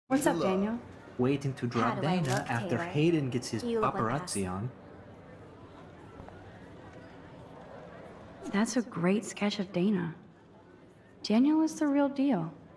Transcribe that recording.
What's up, Daniel? Waiting to drop How do I Dana look, after Taylor? Hayden gets his You look like paparazzi on. That's a great sketch of Dana. Daniel is the real deal.